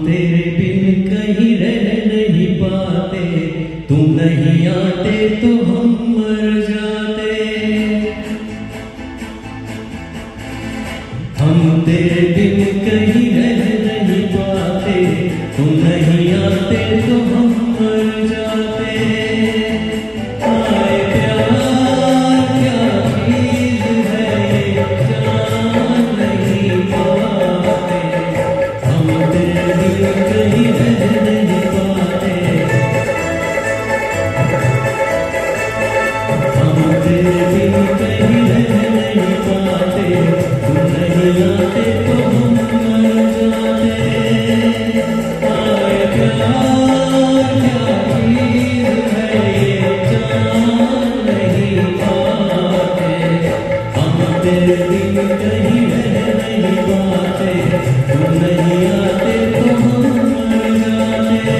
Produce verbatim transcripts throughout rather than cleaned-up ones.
तेरे बिन कहीं रह नहीं पाते, तुम नहीं आते तो हम मर जाते। हम तेरे बिन कहीं रह नहीं पाते, तुम नहीं आते तो हम मर जाते। हाय प्यार क्या चीज है ये जान नहीं पाते, हम तेरे बिन कहीं रह नहीं पाते। हम तेरे बिन कहीं रह नहीं पाते, तुम नहीं आते तो हम मर जाते। हाय प्यार क्या चीज है ये जान नहीं पाते, हम तेरे बिन कहीं रह नहीं पाते, तुम नहीं आते तो हम मर जाते।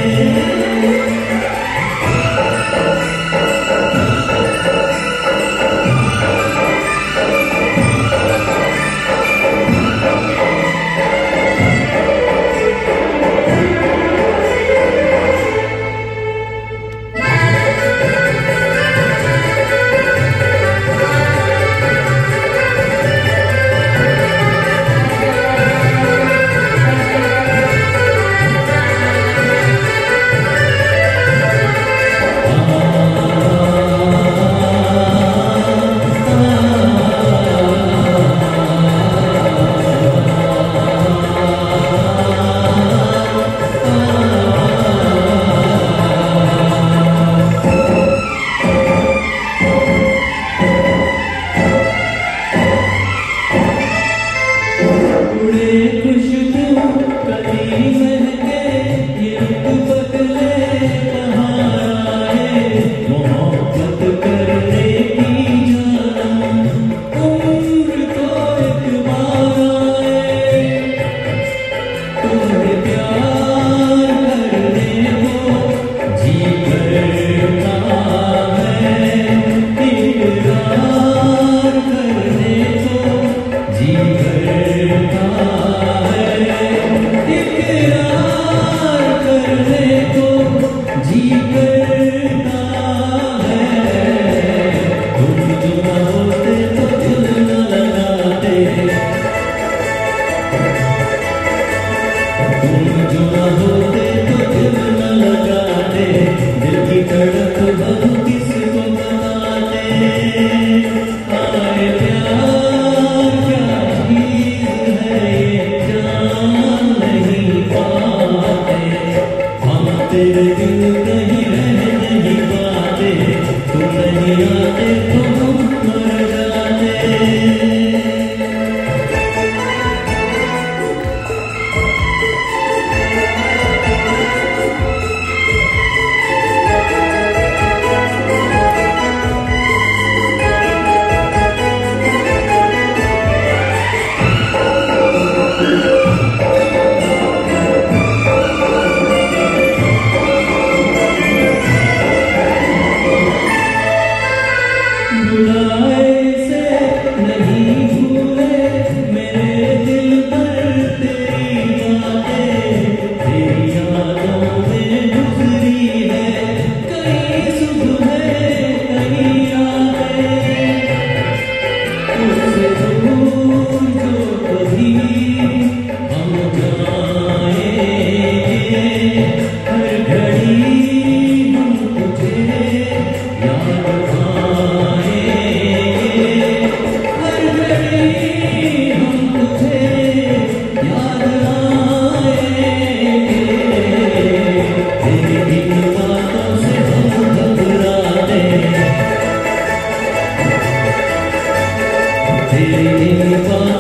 तेरे बिन कहीं रह नहीं पाते, तुम नहीं आते तो हम मर जाते। तेरी बात